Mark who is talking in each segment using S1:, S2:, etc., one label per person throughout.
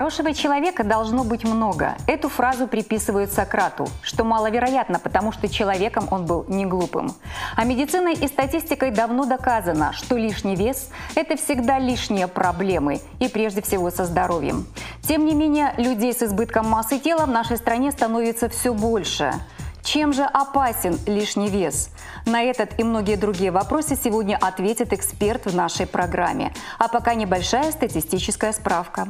S1: Хорошего человека должно быть много. Эту фразу приписывают Сократу, что маловероятно, потому что человеком он был не глупым. А медициной и статистикой давно доказано, что лишний вес – это всегда лишние проблемы, и прежде всего со здоровьем. Тем не менее, людей с избытком массы тела в нашей стране становится все больше. Чем же опасен лишний вес? На этот и многие другие вопросы сегодня ответит эксперт в нашей программе. А пока небольшая статистическая справка.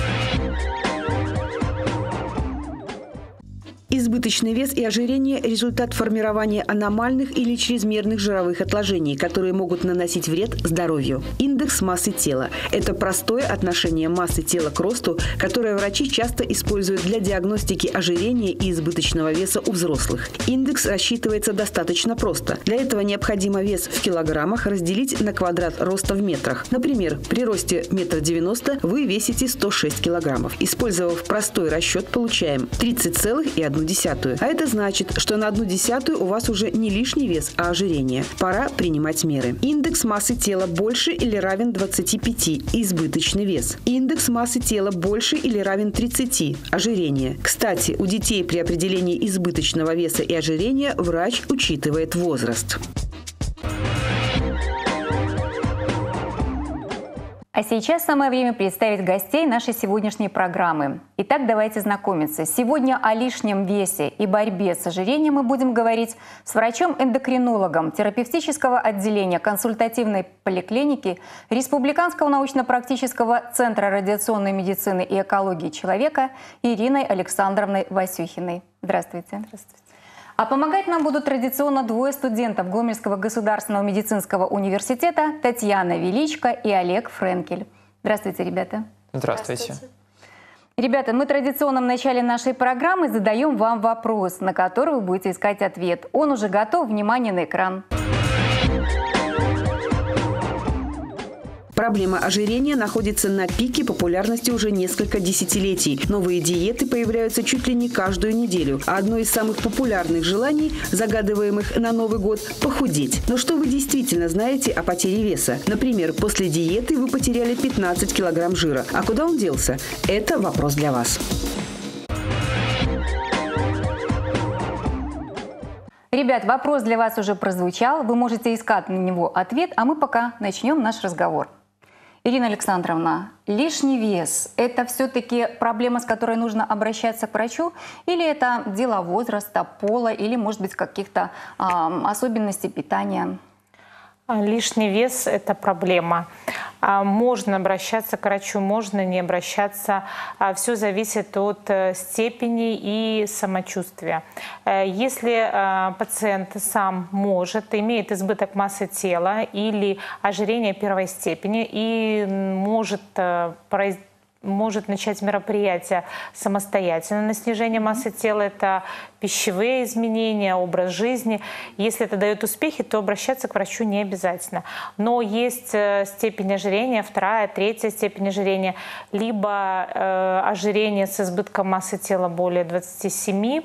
S2: Избыточный вес и ожирение – результат формирования аномальных или чрезмерных жировых отложений, которые могут наносить вред здоровью. Индекс массы тела – это простое отношение массы тела к росту, которое врачи часто используют для диагностики ожирения и избыточного веса у взрослых. Индекс рассчитывается достаточно просто. Для этого необходимо вес в килограммах разделить на квадрат роста в метрах. Например, при росте 1,90 м вы весите 106 килограммов. Использовав простой расчет, получаем 30,1. А это значит, что на 1/10 у вас уже не лишний вес, а ожирение. Пора принимать меры. Индекс массы тела больше или равен 25 – избыточный вес. Индекс массы тела больше или равен 30 – ожирение. Кстати, у детей при определении избыточного веса и ожирения врач учитывает возраст.
S1: А сейчас самое время представить гостей нашей сегодняшней программы. Итак, давайте знакомиться. Сегодня о лишнем весе и борьбе с ожирением мы будем говорить с врачом-эндокринологом терапевтического отделения консультативной поликлиники Республиканского научно-практического центра радиационной медицины и экологии человека Ириной Александровной Васюхиной. Здравствуйте. Здравствуйте. А помогать нам будут традиционно двое студентов Гомельского государственного медицинского университета – Татьяна Величко и Олег Френкель. Здравствуйте, ребята.
S3: Здравствуйте.
S1: Ребята, мы традиционно в начале нашей программы задаем вам вопрос, на который вы будете искать ответ. Он уже готов. Внимание на экран.
S2: Проблема ожирения находится на пике популярности уже несколько десятилетий. Новые диеты появляются чуть ли не каждую неделю. А одно из самых популярных желаний, загадываемых на Новый год – похудеть. Но что вы действительно знаете о потере веса? Например, после диеты вы потеряли 15 килограмм жира. А куда он делся? Это вопрос для вас.
S1: Ребят, вопрос для вас уже прозвучал. Вы можете искать на него ответ, а мы пока начнем наш разговор. Ирина Александровна, лишний вес – это все-таки проблема, с которой нужно обращаться к врачу? Или это дело возраста, пола, или, может быть, каких-то особенностей питания?
S4: Лишний вес – это проблема. Можно обращаться к врачу, можно не обращаться. Все зависит от степени и самочувствия. Если пациент сам может, имеет избыток массы тела или ожирение первой степени и может начать мероприятие самостоятельно на снижение массы тела. Это пищевые изменения, образ жизни. Если это дает успехи, то обращаться к врачу не обязательно. Но есть степень ожирения, вторая, третья степень ожирения, либо ожирение с избытком массы тела более 27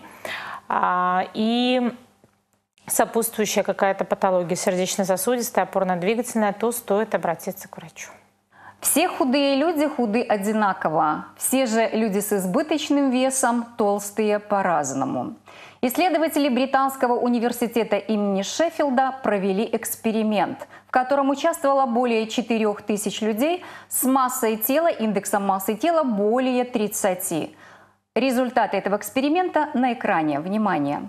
S4: и сопутствующая какая-то патология сердечно-сосудистая, опорно-двигательная, то стоит обратиться к врачу.
S1: Все худые люди худы одинаково. Все же люди с избыточным весом толстые по-разному. Исследователи Британского университета имени Шеффилда провели эксперимент, в котором участвовало более 4000 людей с массой тела, индексом массы тела более 30. Результаты этого эксперимента на экране. Внимание!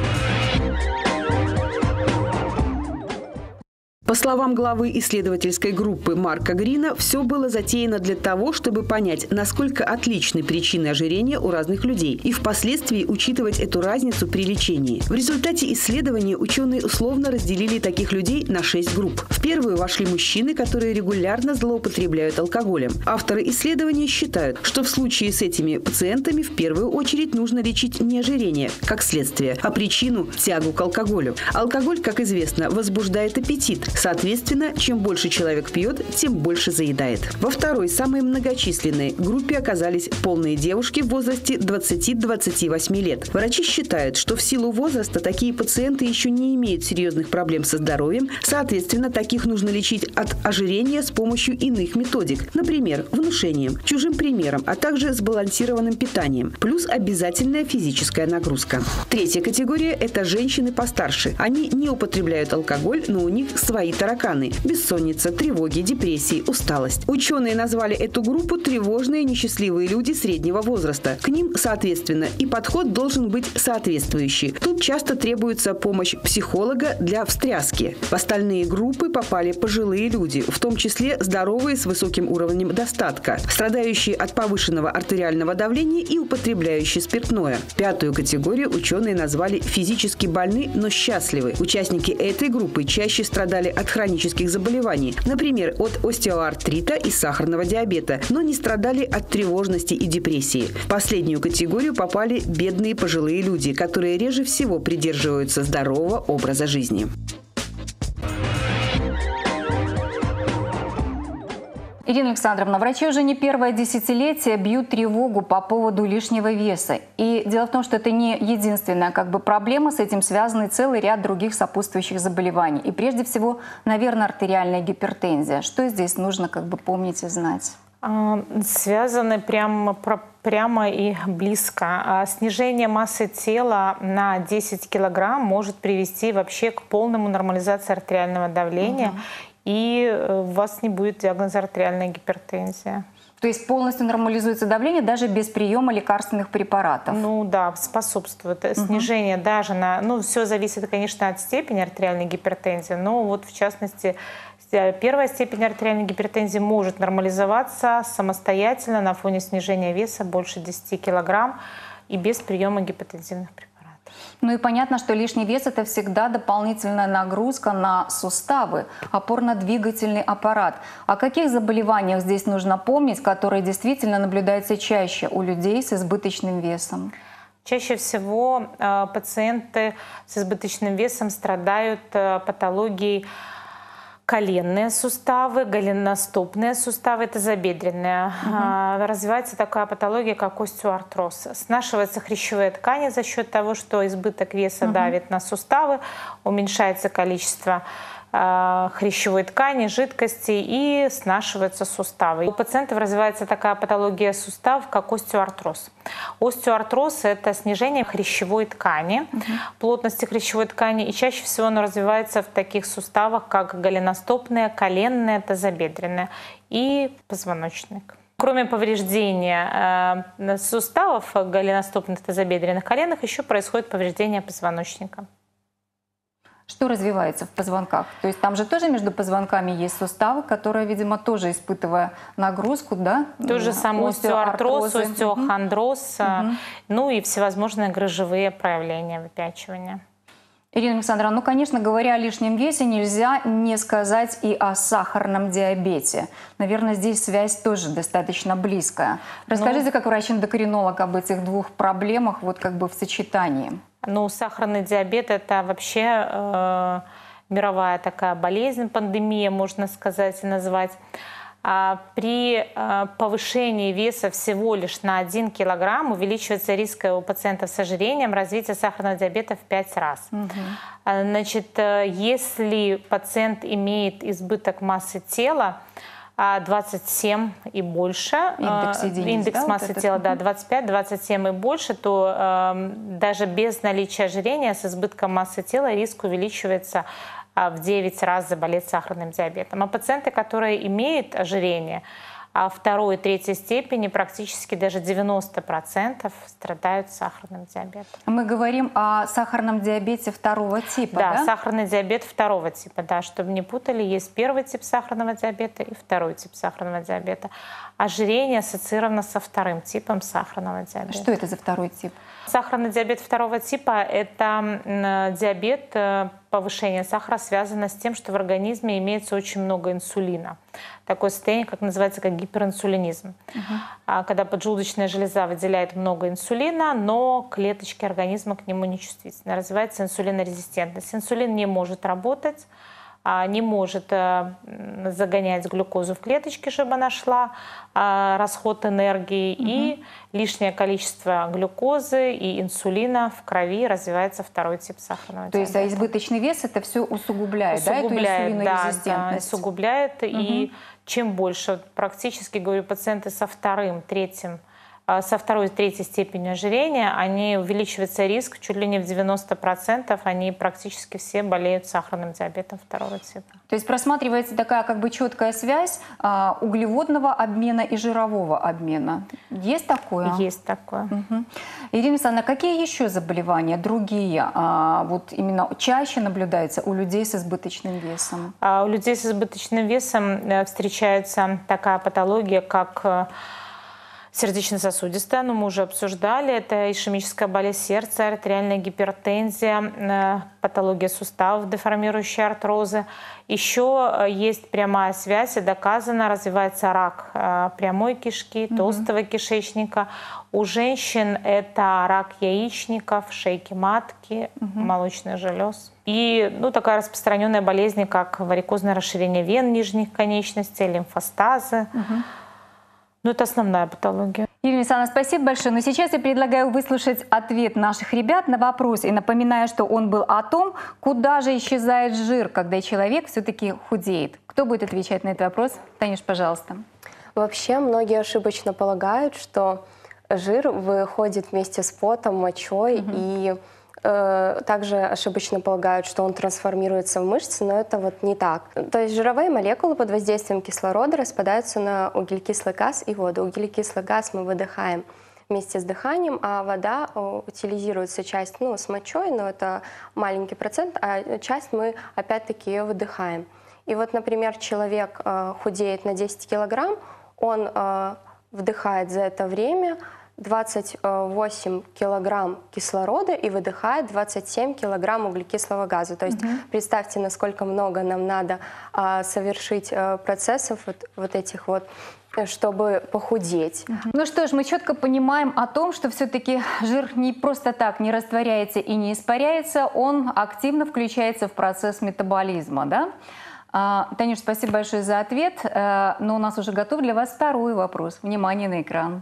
S2: По словам главы исследовательской группы Марка Грина, все было затеяно для того, чтобы понять, насколько отличны причины ожирения у разных людей, и впоследствии учитывать эту разницу при лечении. В результате исследования ученые условно разделили таких людей на 6 групп. В первую вошли мужчины, которые регулярно злоупотребляют алкоголем. Авторы исследования считают, что в случае с этими пациентами в первую очередь нужно лечить не ожирение, как следствие, а причину – тягу к алкоголю. Алкоголь, как известно, возбуждает аппетит. Соответственно, чем больше человек пьет, тем больше заедает. Во второй, самой многочисленной группе оказались полные девушки в возрасте 20-28 лет. Врачи считают, что в силу возраста такие пациенты еще не имеют серьезных проблем со здоровьем, соответственно, таких нужно лечить от ожирения с помощью иных методик, например, внушением, чужим примером, а также сбалансированным питанием, плюс обязательная физическая нагрузка. Третья категория – это женщины постарше. Они не употребляют алкоголь, но у них свои тараканы – бессонница, тревоги, депрессии, усталость. Ученые назвали эту группу тревожные несчастливые люди среднего возраста. К ним, соответственно, и подход должен быть соответствующий. Тут часто требуется помощь психолога для встряски. В остальные группы попали пожилые люди, в том числе здоровые с высоким уровнем достатка, страдающие от повышенного артериального давления и употребляющие спиртное. Пятую категорию ученые назвали физически больны, но счастливы. Участники этой группы чаще страдали от хронических заболеваний, например, от остеоартрита и сахарного диабета, но не страдали от тревожности и депрессии. В последнюю категорию попали бедные пожилые люди, которые реже всего придерживаются здорового образа жизни.
S1: Ирина Александровна, врачи уже не первое десятилетие бьют тревогу по поводу лишнего веса. И дело в том, что это не единственная проблема, с этим связан и целый ряд других сопутствующих заболеваний. И прежде всего, наверное, артериальная гипертензия. Что здесь нужно помнить и знать?
S4: Связаны прямо и близко. Снижение массы тела на 10 килограмм может привести вообще к полному нормализации артериального давления. И у вас не будет диагноза артериальная гипертензия.
S1: То есть полностью нормализуется давление даже без приема лекарственных препаратов?
S4: Ну да, способствует. Снижение даже на... Ну, все зависит, конечно, от степени артериальной гипертензии, но вот в частности первая степень артериальной гипертензии может нормализоваться самостоятельно на фоне снижения веса больше 10 килограмм и без приема гипотензивных препаратов.
S1: Ну и понятно, что лишний вес – это всегда дополнительная нагрузка на суставы, опорно-двигательный аппарат. О каких заболеваниях здесь нужно помнить, которые действительно наблюдаются чаще у людей с избыточным весом?
S4: Чаще всего пациенты с избыточным весом страдают патологией коленные суставы, голеностопные суставы, тазобедренные. Развивается такая патология, как остеоартроз. Снашиваются хрящевые ткани за счет того, что избыток веса давит на суставы, уменьшается количество хрящевой ткани, жидкости и снашиваются суставы. У пациентов развивается такая патология суставов, как остеоартроз. Остеоартроз – это снижение хрящевой ткани, плотности хрящевой ткани, и чаще всего оно развивается в таких суставах, как голеностопные, коленные, тазобедренные и позвоночник. Кроме повреждения суставов голеностопных, тазобедренных, коленных, еще происходит повреждение позвоночника.
S1: Что развивается в позвонках? То есть там же тоже между позвонками есть суставы, которые, видимо, тоже испытывая нагрузку, да?
S4: То же самое остеоартроз, остеохондроз, ну и всевозможные грыжевые проявления выпячивания.
S1: Ирина Александровна, ну, конечно, говоря о лишнем весе, нельзя не сказать и о сахарном диабете. Наверное, здесь связь тоже достаточно близкая. Расскажите, как врач-эндокринолог, об этих двух проблемах в сочетании.
S4: Ну, сахарный диабет – это вообще мировая такая болезнь, пандемия, можно сказать и назвать. При повышении веса всего лишь на 1 килограмм увеличивается риск у пациентов с ожирением развития сахарного диабета в 5 раз. Значит, если пациент имеет избыток массы тела, 27 и больше, индекс массы тела, 25-27 и больше, то даже без наличия ожирения с избытком массы тела риск увеличивается в 9 раз заболеть сахарным диабетом. А пациенты, которые имеют ожирение, второй и третьей степени, практически даже 90% страдают сахарным диабетом.
S1: Мы говорим о сахарном диабете второго типа, да?
S4: Да, сахарный диабет второго типа, да, чтобы не путали, есть первый тип сахарного диабета и второй тип сахарного диабета. Ожирение ассоциировано со вторым типом сахарного диабета.
S1: Что это за второй тип?
S4: Сахарный диабет второго типа – это диабет, повышение сахара связано с тем, что в организме имеется очень много инсулина. Такое состояние, как называется, как гиперинсулинизм. Когда поджелудочная железа выделяет много инсулина, но клеточки организма к нему не чувствительны. Развивается инсулинорезистентность. Инсулин не может работать, не может загонять глюкозу в клеточки, чтобы она шла, расход энергии, и лишнее количество глюкозы и инсулина в крови, развивается второй тип сахарного диабета.
S1: То есть избыточный вес это все усугубляет, да, эту инсулинорезистентность?
S4: Да, усугубляет, и чем больше, практически, говорю, пациенты со второй, третьей степенью ожирения, они увеличивается риск чуть ли не в 90%, они практически все болеют сахарным диабетом второго типа.
S1: То есть просматривается такая как бы четкая связь углеводного обмена и жирового обмена. Есть такое?
S4: Есть такое.
S1: Ирина Александровна, какие еще заболевания, другие, вот именно чаще наблюдаются у людей с избыточным весом?
S4: У людей с избыточным весом встречается такая патология, как сердечно-сосудистая, но мы уже обсуждали, это ишемическая болезнь сердца, артериальная гипертензия, патология суставов, деформирующие артрозы. Еще есть прямая связь, и доказано, развивается рак прямой кишки, толстого кишечника. У женщин это рак яичников, шейки матки, молочных желез. И такая распространенная болезнь, как варикозное расширение вен нижних конечностей, лимфостазы. Это основная патология.
S1: Ирина Александровна, спасибо большое. Но сейчас я предлагаю выслушать ответ наших ребят на вопрос. И напоминаю, что он был о том, куда же исчезает жир, когда человек все-таки худеет. Кто будет отвечать на этот вопрос? Танюш, пожалуйста.
S3: Вообще, многие ошибочно полагают, что жир выходит вместе с потом, мочой, и также ошибочно полагают, что он трансформируется в мышцы, но это вот не так. То есть жировые молекулы под воздействием кислорода распадаются на углекислый газ и воду. Углекислый газ мы выдыхаем вместе с дыханием, а вода утилизируется часть с мочой, но это маленький процент, а часть мы опять-таки ее выдыхаем. И вот, например, человек худеет на 10 килограмм, он вдыхает за это время 28 килограмм кислорода и выдыхает 27 килограмм углекислого газа. То есть представьте, насколько много нам надо совершить процессов вот этих вот, чтобы похудеть.
S1: Ну что ж, мы четко понимаем о том, что все-таки жир не просто так не растворяется и не испаряется, он активно включается в процесс метаболизма, да? Танюш, спасибо большое за ответ, но у нас уже готов для вас второй вопрос. Внимание на экран.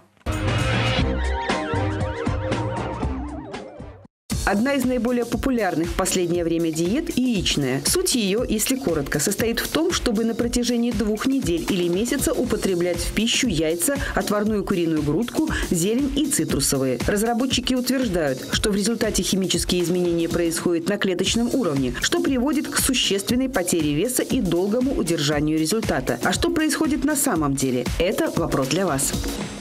S2: Одна из наиболее популярных в последнее время диет – яичная. Суть ее, если коротко, состоит в том, чтобы на протяжении 2 недель или месяца употреблять в пищу яйца, отварную куриную грудку, зелень и цитрусовые. Разработчики утверждают, что в результате химические изменения происходят на клеточном уровне, что приводит к существенной потере веса и долгому удержанию результата. А что происходит на самом деле? Это вопрос для вас.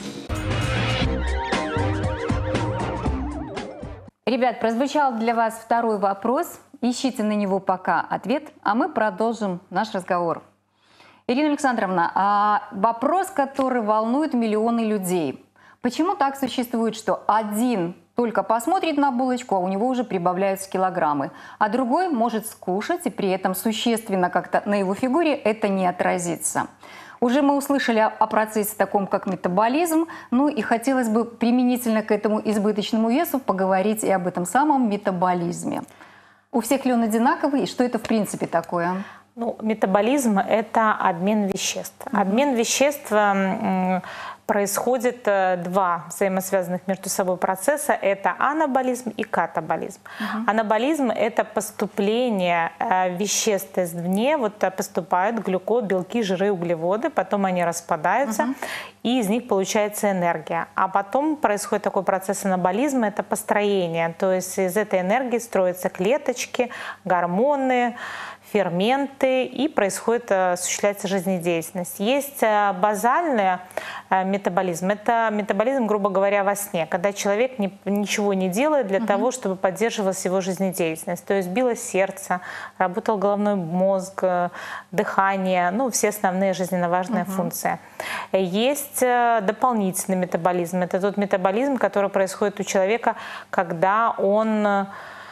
S1: Ребят, прозвучал для вас второй вопрос. Ищите на него пока ответ, а мы продолжим наш разговор. Ирина Александровна, вопрос, который волнует миллионы людей. Почему так существует, что один только посмотрит на булочку, а у него уже прибавляются килограммы, а другой может скушать, и при этом существенно как-то на его фигуре это не отразится? Уже мы услышали о процессе таком, как метаболизм, и хотелось бы применительно к этому избыточному весу поговорить и об этом самом метаболизме. У всех ли он одинаковый и что это в принципе такое?
S4: Метаболизм – это обмен веществ. Обмен веществ происходит два взаимосвязанных между собой процесса. Это анаболизм и катаболизм. Анаболизм – это поступление веществ извне. Поступают глюкоза, белки, жиры, углеводы. Потом они распадаются, и из них получается энергия. А потом происходит такой процесс анаболизма – это построение. То есть из этой энергии строятся клеточки, гормоны, ферменты, и осуществляется жизнедеятельность. Есть базальный метаболизм. Это метаболизм, грубо говоря, во сне, когда человек ничего не делает для того, чтобы поддерживалась его жизнедеятельность. То есть билось сердце, работал головной мозг, дыхание, все основные жизненно важные функции. Есть дополнительный метаболизм. Это тот метаболизм, который происходит у человека, когда он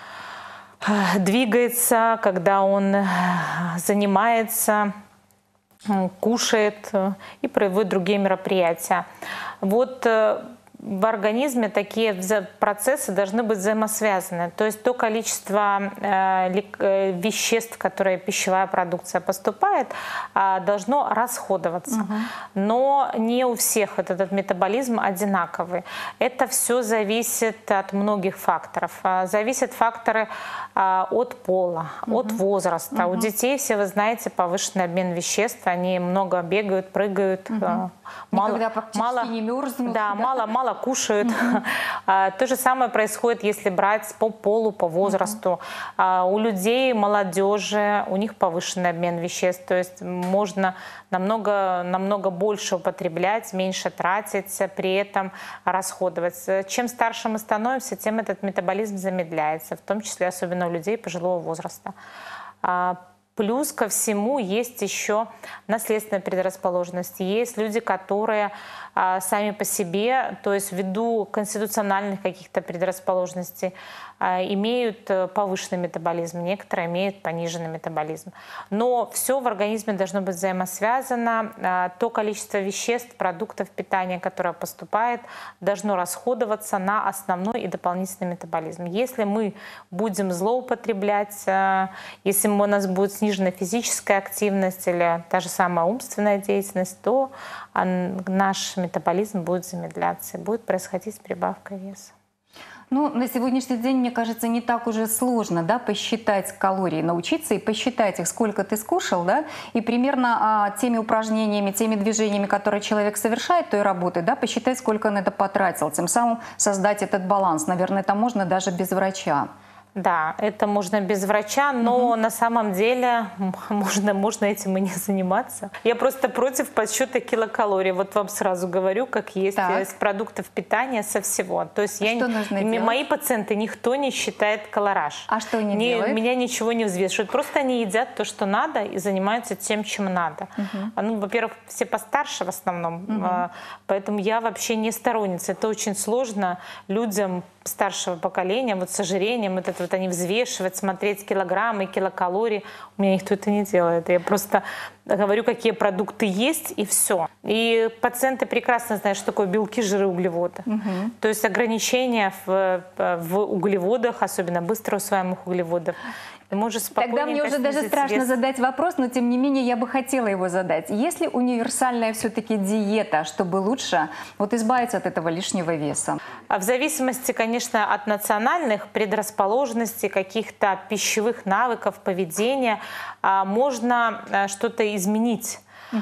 S4: двигается, когда он занимается, кушает и проводит другие мероприятия. в организме такие процессы должны быть взаимосвязаны. То есть то количество веществ, которые пищевая продукция поступает, должно расходоваться. Но не у всех этот метаболизм одинаковый. Это все зависит от многих факторов. Зависят факторы от пола, от возраста. У детей, все вы знаете, повышенный обмен веществ. Они много бегают, прыгают, мало
S1: не мерзнут.
S4: Да, мало кушают. То же самое происходит, если брать по полу, по возрасту. У людей, молодежи, у них повышенный обмен веществ. То есть можно намного больше употреблять, меньше тратить, при этом расходовать. Чем старше мы становимся, тем этот метаболизм замедляется, в том числе особенно у людей пожилого возраста. Плюс ко всему есть еще наследственная предрасположенность. Есть люди, которые сами по себе, то есть ввиду конституциональных каких-то предрасположенностей, имеют повышенный метаболизм, некоторые имеют пониженный метаболизм. Но все в организме должно быть взаимосвязано. То количество веществ, продуктов питания, которое поступает, должно расходоваться на основной и дополнительный метаболизм. Если мы будем злоупотреблять, если у нас будет снижена физическая активность или та же самая умственная деятельность, то наш метаболизм будет замедляться, будет происходить прибавка веса.
S1: Ну, на сегодняшний день, мне кажется, не так уже сложно, да, посчитать калории, научиться и посчитать их, сколько ты скушал, да, и примерно теми упражнениями, теми движениями, которые человек совершает, той работы, да, посчитать, сколько он это потратил, тем самым создать этот баланс. Наверное, это можно даже без врача.
S4: Да, это можно без врача, но на самом деле можно этим и не заниматься. Я просто против подсчета килокалорий. Вот вам сразу говорю, как есть из продуктов питания, со всего. То есть мои пациенты, никто не считает калораж.
S1: А что они делают?
S4: Меня ничего не взвешивают. Просто они едят то, что надо, и занимаются тем, чем надо. Ну, во-первых, все постарше в основном, поэтому я вообще не сторонница. Это очень сложно людям старшего поколения, вот с ожирением, вот они взвешивают, смотреть килограммы, килокалории. У меня никто это не делает. Я просто говорю, какие продукты есть, и все. И пациенты прекрасно знают, что такое белки, жиры, углеводы. То есть ограничения в углеводах, особенно быстро усваиваемых углеводов.
S1: Тогда мне уже даже страшно задать вопрос, но тем не менее я бы хотела его задать. Есть ли универсальная все-таки диета, чтобы лучше вот избавиться от этого лишнего веса?
S4: В зависимости, конечно, от национальных предрасположенностей, каких-то пищевых навыков, поведения, можно что-то изменить.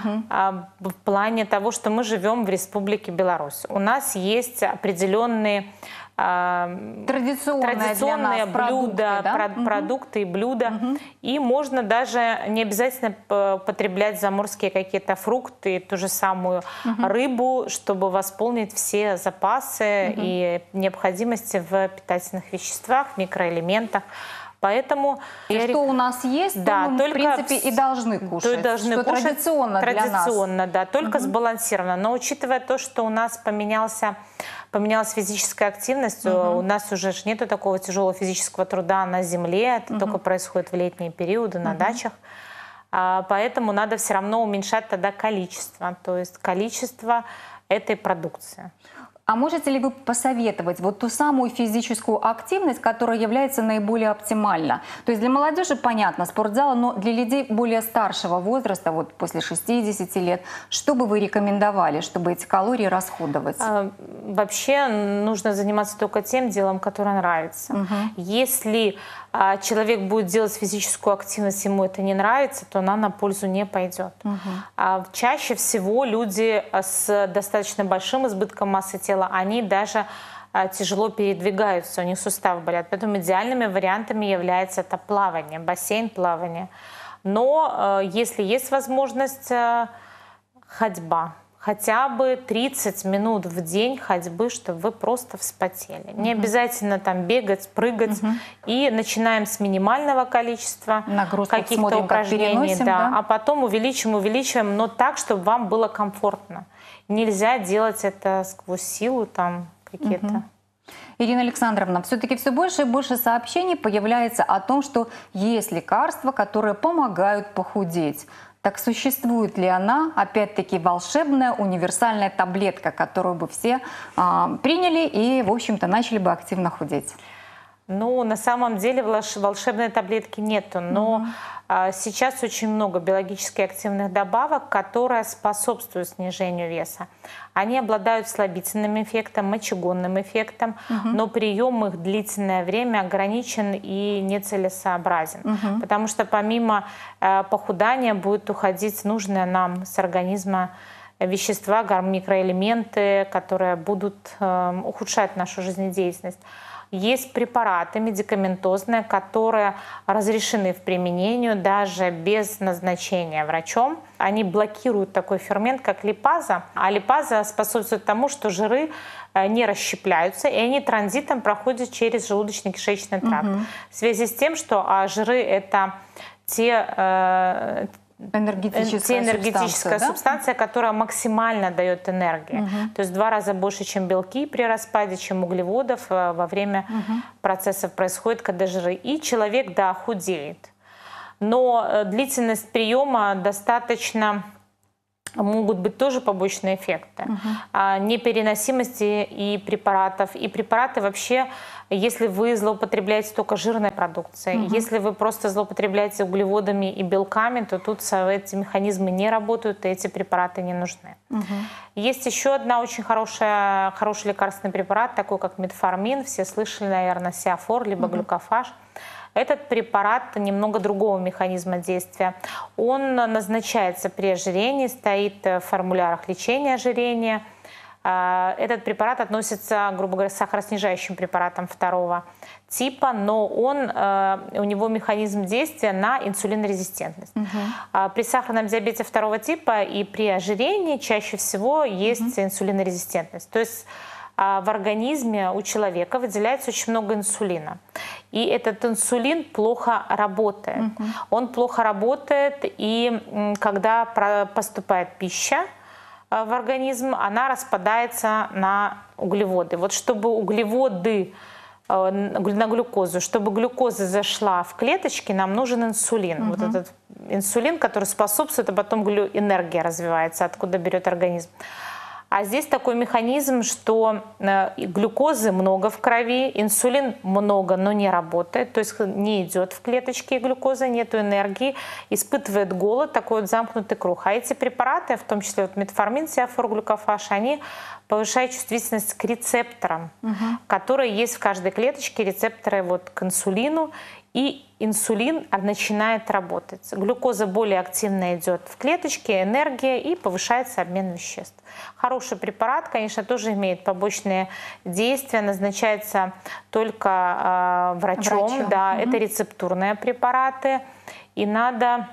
S4: В плане того, что мы живем в Республике Беларусь. У нас есть определенные традиционные блюда, продукты и блюда. И можно даже не обязательно потреблять заморские какие-то фрукты, ту же самую рыбу, чтобы восполнить все запасы и необходимости в питательных веществах, микроэлементах. Поэтому
S1: что у нас есть,
S4: да,
S1: мы,
S4: только,
S1: в принципе, и должны кушать.
S4: То и должны кушать
S1: традиционно для нас.
S4: Да, только сбалансированно. Но учитывая то, что у нас поменялась физическая активность, у нас уже нету такого тяжелого физического труда на земле, это только происходит в летние периоды на дачах. Поэтому надо все равно уменьшать тогда количество, то есть количество этой продукции.
S1: А можете ли вы посоветовать вот ту самую физическую активность, которая является наиболее оптимальна? То есть для молодежи, понятно, спортзал, но для людей более старшего возраста, вот после 60 лет, что бы вы рекомендовали, чтобы эти калории расходовать?
S4: Вообще нужно заниматься только тем делом, которое нравится. Если человек будет делать физическую активность, ему это не нравится, то она на пользу не пойдет. Чаще всего люди с достаточно большим избытком массы тела, они даже тяжело передвигаются, у них суставы болят. Поэтому идеальными вариантами является это плавание, бассейн, плавание. Но если есть возможность, ходьба. Хотя бы 30 минут в день ходьбы, чтобы вы просто вспотели. Не обязательно там бегать, прыгать. И начинаем с минимального количества каких-то упражнений, а потом увеличиваем, но так, чтобы вам было комфортно. Нельзя делать это сквозь силу, там какие-то.
S1: Ирина Александровна, все-таки все больше и больше сообщений появляется о том, что есть лекарства, которые помогают похудеть. Так существует ли она, опять-таки, волшебная универсальная таблетка, которую бы все приняли и, в общем-то, начали бы активно худеть?
S4: Ну, на самом деле волшебной таблетки нету, но сейчас очень много биологически активных добавок, которые способствуют снижению веса. Они обладают слабительным эффектом, мочегонным эффектом, но прием их длительное время ограничен и нецелесообразен, потому что помимо похудания будет уходить нужные нам с организма вещества, микроэлементы, которые будут ухудшать нашу жизнедеятельность. Есть препараты медикаментозные, которые разрешены в применении даже без назначения врачом. Они блокируют такой фермент, как липаза. А липаза способствует тому, что жиры не расщепляются, и они транзитом проходят через желудочно-кишечный тракт. В связи с тем, что жиры – это те энергетическая субстанция, которая максимально дает энергию. То есть в 2 раза больше, чем белки при распаде, чем углеводов во время процессов происходит, когда жиры. И человек, да, худеет. Но длительность приема достаточно... Могут быть тоже побочные эффекты, непереносимости и препаратов. И препараты вообще, если вы злоупотребляете только жирной продукцией, если вы просто злоупотребляете углеводами и белками, то тут эти механизмы не работают, и эти препараты не нужны. Есть еще одна очень хороший лекарственный препарат, такой как метформин. Все слышали, наверное, Сиафор, либо глюкофаж. Этот препарат немного другого механизма действия. Он назначается при ожирении, стоит в формулярах лечения ожирения. Этот препарат относится, грубо говоря, к сахароснижающим препаратам 2-го типа, но у него механизм действия на инсулинорезистентность. При сахарном диабете 2-го типа и при ожирении чаще всего есть инсулинорезистентность. То есть в организме у человека выделяется очень много инсулина. И этот инсулин плохо работает. Он плохо работает, и когда поступает пища в организм, она распадается на углеводы. Вот чтобы углеводы на глюкозу, чтобы глюкоза зашла в клеточки, нам нужен инсулин. Вот этот инсулин, который способствует, а потом энергия развивается, откуда берет организм. А здесь такой механизм, что глюкозы много в крови, инсулин много, но не работает, то есть не идет в клеточки глюкоза, нет энергии, испытывает голод, такой вот замкнутый круг. А эти препараты, в том числе вот метформин, Сиафор, глюкофаж, они повышают чувствительность к рецепторам, которые есть в каждой клеточке, рецепторы вот к инсулину, и инсулин начинает работать. Глюкоза более активно идет в клеточке, энергия, и повышается обмен веществ. Хороший препарат, конечно, тоже имеет побочные действия, назначается только врачом. Да, это рецептурные препараты, и надо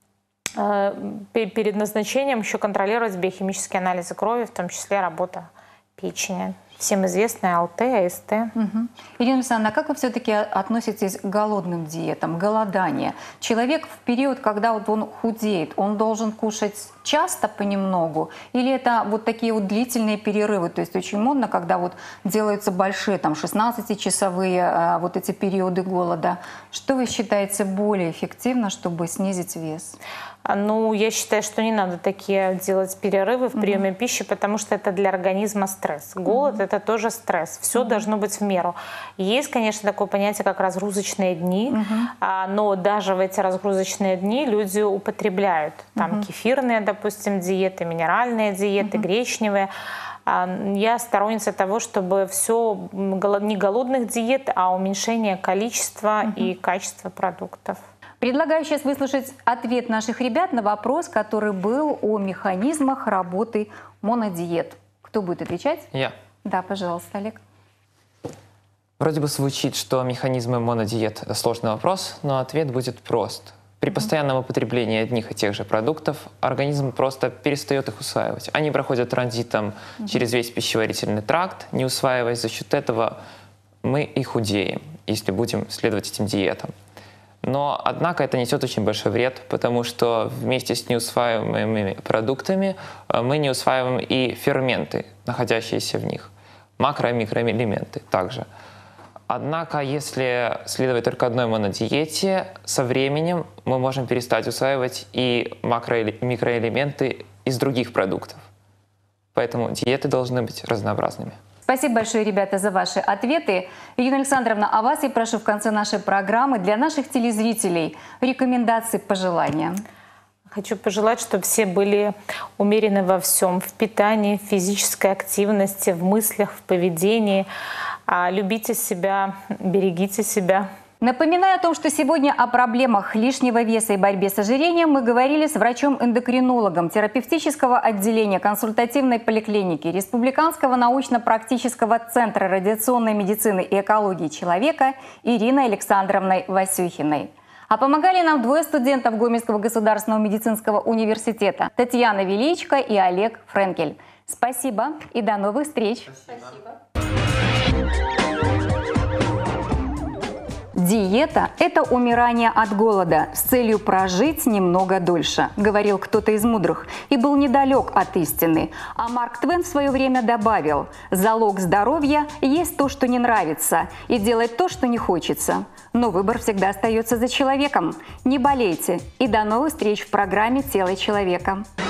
S4: перед назначением еще контролировать биохимические анализы крови, в том числе работа печени. Всем известная АЛТ, АСТ.
S1: Ирина Александровна, а как вы все-таки относитесь к голодным диетам, голоданию? Человек в период, когда вот он худеет, он должен кушать часто понемногу? Или это вот такие вот длительные перерывы? То есть очень модно, когда вот делаются большие, там, 16-часовые вот эти периоды голода. Что вы считаете более эффективно, чтобы снизить вес?
S4: Ну, я считаю, что не надо такие делать перерывы в приеме пищи, потому что это для организма стресс. Голод – это тоже стресс. Все должно быть в меру. Есть, конечно, такое понятие, как разгрузочные дни, но даже в эти разгрузочные дни люди употребляют там кефирные, допустим, диеты, минеральные диеты, гречневые. Я сторонница того, чтобы все не голодных диет, а уменьшение количества и качества продуктов.
S1: Предлагаю сейчас выслушать ответ наших ребят на вопрос, который был о механизмах работы монодиет. Кто будет отвечать?
S5: Я.
S1: Да, пожалуйста, Олег.
S5: Вроде бы звучит, что механизмы монодиет – сложный вопрос, но ответ будет прост. При постоянном употреблении одних и тех же продуктов организм просто перестает их усваивать. Они проходят транзитом через весь пищеварительный тракт, не усваиваясь. За счет этого мы и худеем, если будем следовать этим диетам. Но, однако, это несет очень большой вред, потому что вместе с неусваиваемыми продуктами мы не усваиваем и ферменты, находящиеся в них, макро- и микроэлементы также. Однако, если следовать только одной монодиете, со временем мы можем перестать усваивать и микроэлементы из других продуктов. Поэтому диеты должны быть разнообразными.
S1: Спасибо большое, ребята, за ваши ответы. Ирина Александровна, а вас я прошу в конце нашей программы для наших телезрителей рекомендации, пожелания.
S4: Хочу пожелать, чтобы все были умерены во всем. В питании, в физической активности, в мыслях, в поведении. Любите себя, берегите себя.
S1: Напоминаю о том, что сегодня о проблемах лишнего веса и борьбе с ожирением мы говорили с врачом-эндокринологом терапевтического отделения консультативной поликлиники Республиканского научно-практического центра радиационной медицины и экологии человека Ириной Александровной Васюхиной. А помогали нам двое студентов Гомельского государственного медицинского университета – Татьяна Величко и Олег Френкель. Спасибо и до новых встреч! Спасибо. Диета – это умирание от голода с целью прожить немного дольше, говорил кто-то из мудрых, и был недалек от истины. А Марк Твен в свое время добавил: залог здоровья – есть то, что не нравится, и делать то, что не хочется. Но выбор всегда остается за человеком. Не болейте и до новых встреч в программе «Тело человека».